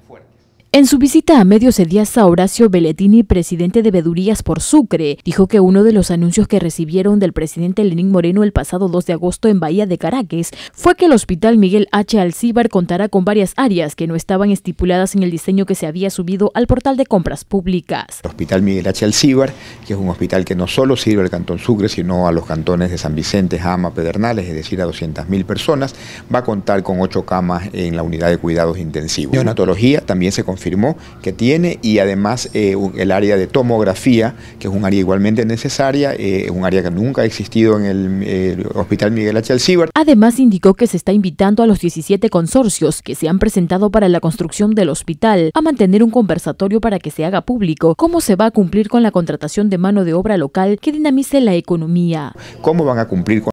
fuertes. En su visita a Medios Ediasa, Horacio Belletini, presidente de Vedurías por Sucre, dijo que uno de los anuncios que recibieron del presidente Lenín Moreno el pasado 2 de agosto en Bahía de Caracas fue que el Hospital Miguel H. Alcíbar contará con varias áreas que no estaban estipuladas en el diseño que se había subido al portal de compras públicas. El Hospital Miguel H. Alcíbar, que es un hospital que no solo sirve al Cantón Sucre, sino a los cantones de San Vicente, Jama, Pedernales, es decir, a 200.000 personas, va a contar con 8 camas en la unidad de cuidados intensivos. Neonatología también se confirmó que tiene, y además el área de tomografía, que es un área igualmente necesaria, un área que nunca ha existido en el Hospital Miguel H. Alcíbar. Además indicó que se está invitando a los 17 consorcios que se han presentado para la construcción del hospital a mantener un conversatorio para que se haga público cómo se va a cumplir con la contratación de mano de obra local que dinamice la economía. ¿Cómo van a cumplir con